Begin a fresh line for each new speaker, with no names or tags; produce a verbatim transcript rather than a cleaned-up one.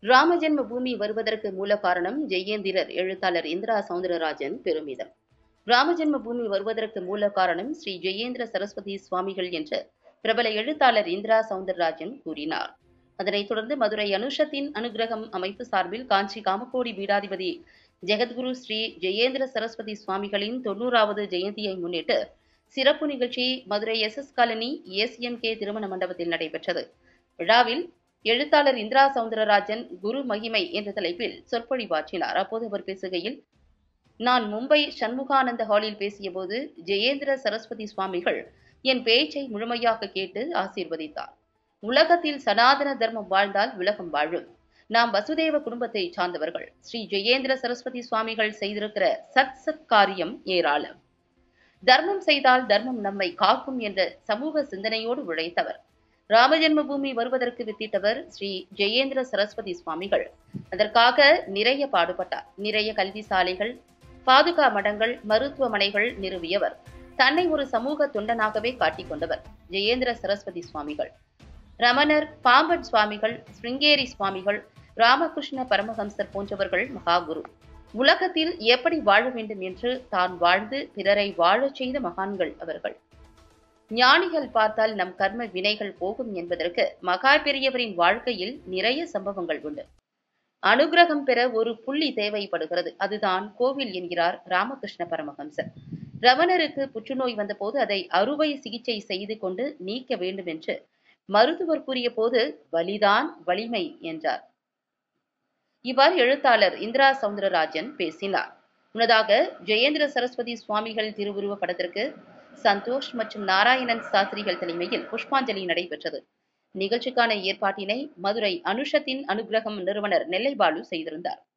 ராமஜென்ம பூமி வருவதற்கு மூல காரணம் ஜெயேந்திரர் எழுத்தாளர் இந்திரா சௌந்தரராஜன் பெருமிதம். ராமஜென்ம பூமி வருவதற்கு மூல காரணம் ஸ்ரீ ஜெயேந்திர சரஸ்வதி சுவாமிகள் என்று பிரபல எழுத்தாளர் இந்திரா சௌந்தரராஜன் கூறினார். அதனைத் தொடர்ந்து மதுரை அனுஷத்தின் அனுகிரகம் அமைப்பு சார்பில் காஞ்சி காமக்கோடி பீடாதிபதி ஜெகத்குரு ஸ்ரீ ஜெயேந்திர சரஸ்வதி சுவாமிகளின் தொன்னூறாவது ஜெயந்தியை முன்னிட்டு சிறப்பு நிகழ்ச்சி Madurai S S colony ACMK திருமண மண்டபத்தில் நடைபெற்றது. விழாவில் எழுத்தாளர் இந்திரா சௌந்தரராஜன் குரு மகிமை என்ற தலைப்பில் சொற்பொழிவாற்றினார். அப்போது அவர் பேசுகையில், நான் மும்பை சண்முகானந்த ஹாலில் பேசியபோது ஜெயேந்திர சரஸ்வதி சுவாமிகள் என் பேச்சை முழுமையாக கேட்டு ஆசீர்வதித்தார். உலகத்தில் சனாதன தர்மம் வாழ்ந்தால் உலகம் வாழும். நாம் வசுதேவ குடும்பத்தை சார்ந்தவர்கள். ஸ்ரீ ஜெயேந்திர சரஸ்வதி சுவாமிகள் செய்திருக்கிற சத் சத் காரியம் ஏராளம். தர்மம் செய்தால் தர்மம் நம்மை காக்கும் என்ற சமூக சிந்தனையோடு உழைத்தவர். ராமஜென்ம பூமி வருவதற்கு வித்திட்டவர் ஸ்ரீ ஜெயேந்திர சரஸ்வதி சுவாமிகள். அதற்காக நிறைய பாடுபட்டார். நிறைய கல்வி சாலைகள், பாதுகா மடங்கள், மருத்துவமனைகள் நிறுவியவர். தன்னை ஒரு சமூக தொண்டனாகவே காட்டிக் கொண்டவர் ஜெயேந்திர சரஸ்வதி சுவாமிகள். ரமணர், பாம்பன் சுவாமிகள், ஸ்ருங்கேரி சுவாமிகள், ராமகிருஷ்ண பரமஹம்சர் போன்றவர்கள் மகாகுரு. உலகத்தில் எப்படி வாழ வேண்டும் என்று தான் வாழ்ந்து பிறரை வாழச் செய்த மகான்கள் அவர்கள். ஞானிகள் பார்த்தால் நம் கர்ம வினைகள் போகும் என்பதற்கு மகா பெரியவரின் வாழ்க்கையில் நிறைய சம்பவங்கள் உண்டு. அனுகிரகம் பெற ஒரு புள்ளி தேவைப்படுகிறது. அதுதான் கோவில் என்கிறார் ராமகிருஷ்ண பரமஹம்சர். ரமணருக்கு புற்றுநோய் வந்தபோது அதை அறுவை சிகிச்சை செய்து கொண்டு நீக்க வேண்டும் என்று மருத்துவர் கூறிய போது வலிதான் வலிமை என்றார். இவ்வாறு எழுத்தாளர் இந்திரா சௌந்தரராஜன் பேசினார். முன்னதாக ஜெயேந்திர சரஸ்வதி சுவாமிகள் திருவுருவ படத்திற்கு சந்தோஷ் மற்றும் நாராயணன் சாஸ்திரிகள் தலைமையில் புஷ்பாஞ்சலி நடைபெற்றது. நிகழ்ச்சிக்கான ஏற்பாட்டினை மதுரை அனுஷத்தின் அனுகிரகம் நிறுவனர் நெல்லை பாலு செய்திருந்தார்.